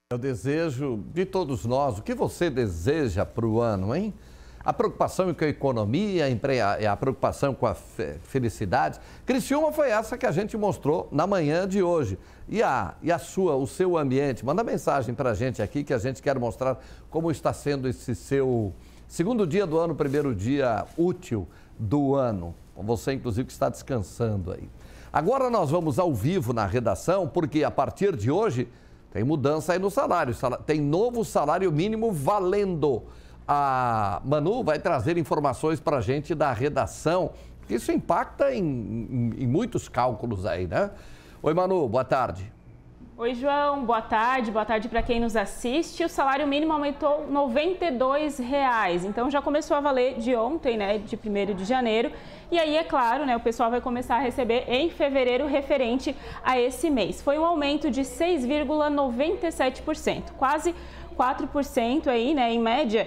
Eu desejo de todos nós, o que você deseja para o ano, hein? A preocupação com a economia, a preocupação com a felicidade. Criciúma foi essa que a gente mostrou na manhã de hoje. O seu ambiente? Manda mensagem para a gente aqui que a gente quer mostrar como está sendo esse seu segundo dia do ano, primeiro dia útil do ano. Você, inclusive, que está descansando aí. Agora nós vamos ao vivo na redação, porque a partir de hoje tem mudança aí no salário. Tem novo salário mínimo valendo. A Manu vai trazer informações para a gente da redação. Isso impacta em muitos cálculos aí, né? Oi, Manu, boa tarde. Oi, João, boa tarde para quem nos assiste. O salário mínimo aumentou R$ 92, então já começou a valer de ontem, né, de 1º de janeiro. E aí, é claro, né, o pessoal vai começar a receber em fevereiro referente a esse mês. Foi um aumento de 6,97%, quase 4% aí, né, em média.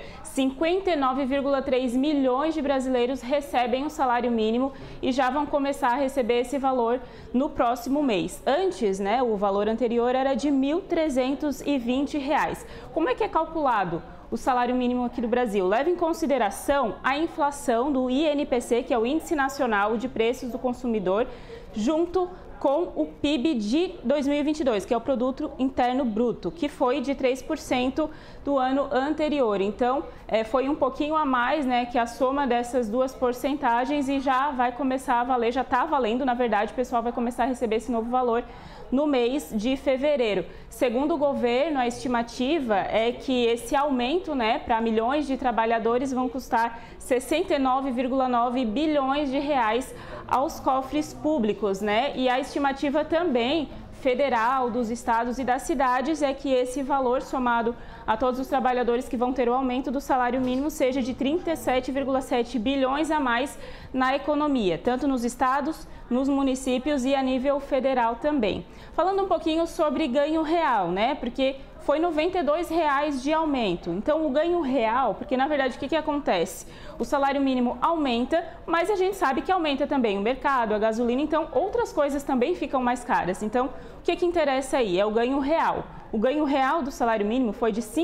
59,3 milhões de brasileiros recebem o salário mínimo e já vão começar a receber esse valor no próximo mês. Antes, né, o valor anterior era de R$ 1.320. Como é que é calculado o salário mínimo aqui do Brasil? Leva em consideração a inflação do INPC, que é o Índice Nacional de Preços do Consumidor, junto com o PIB de 2022, que é o Produto Interno Bruto, que foi de 3% do ano anterior. Então, foi um pouquinho a mais, né, que a soma dessas duas porcentagens e já vai começar a valer, já está valendo, na verdade, o pessoal vai começar a receber esse novo valor no mês de fevereiro. Segundo o governo, a estimativa é que esse aumento, né, para milhões de trabalhadores vão custar 69,9 bilhões de reais aos cofres públicos, né? E a estimativa também federal dos estados e das cidades é que esse valor somado a todos os trabalhadores que vão ter o aumento do salário mínimo seja de 37,7 bilhões a mais na economia, tanto nos estados, nos municípios e a nível federal também. Falando um pouquinho sobre ganho real, né? Porque foi R$ 92 de aumento. Então, o ganho real, porque na verdade o que acontece? O salário mínimo aumenta, mas a gente sabe que aumenta também o mercado, a gasolina, então outras coisas também ficam mais caras. Então, o que interessa aí? É o ganho real. O ganho real do salário mínimo foi de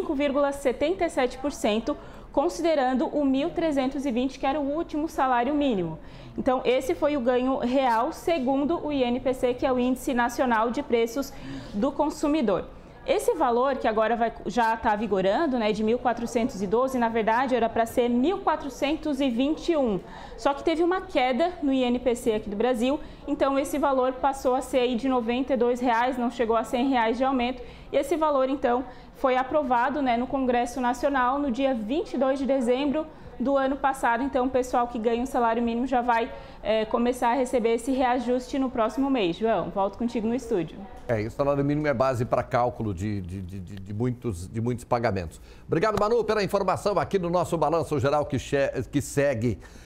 5,77%, considerando o 1.320, que era o último salário mínimo. Então, esse foi o ganho real, segundo o INPC, que é o Índice Nacional de Preços do Consumidor. Esse valor, que agora já está vigorando, né, de 1.412, na verdade era para ser 1.421. Só que teve uma queda no INPC aqui do Brasil, então esse valor passou a ser aí de R$ 92, não chegou a R$ 100 de aumento. E esse valor, então, foi aprovado, né, no Congresso Nacional no dia 22 de dezembro do ano passado. Então, o pessoal que ganha o salário mínimo já vai começar a receber esse reajuste no próximo mês. João, volto contigo no estúdio. E o salário mínimo é base para cálculo de muitos pagamentos. Obrigado, Manu, pela informação aqui no nosso Balanço Geral que segue.